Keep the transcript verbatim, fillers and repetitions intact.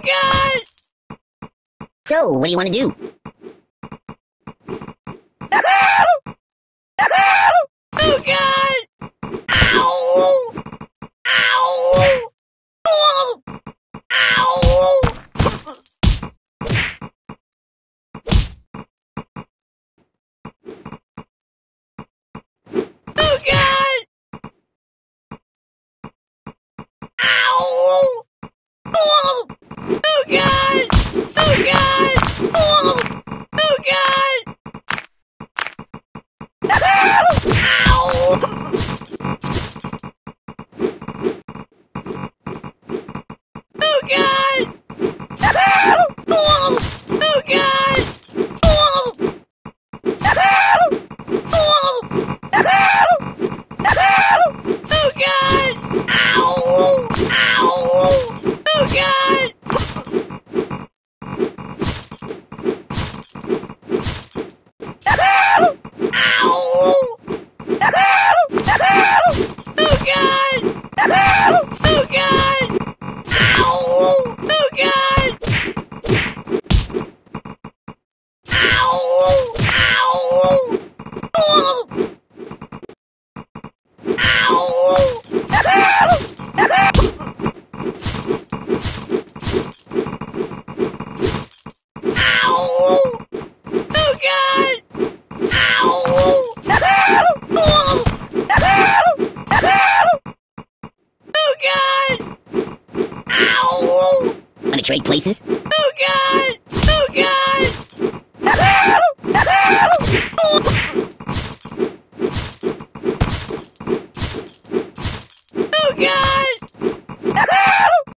God! So, what do you want to do? Oh God! Ow! Ow! Oh! Ow! Oh God! Ow! Oh! Oh God! Oh God! Oh! Oh God! Ow! Oh God! Oh! Oh God! Oh! Oh! Oh God! Ow! Ow! Oh God! Ow! Oh God! Oh God! Ow! Oh God! Ow! Ow! Oh! Ow! Ow! Oh God! Ow! Oh! Oh God! Ow! Want to trade places? Oh God! Oh God!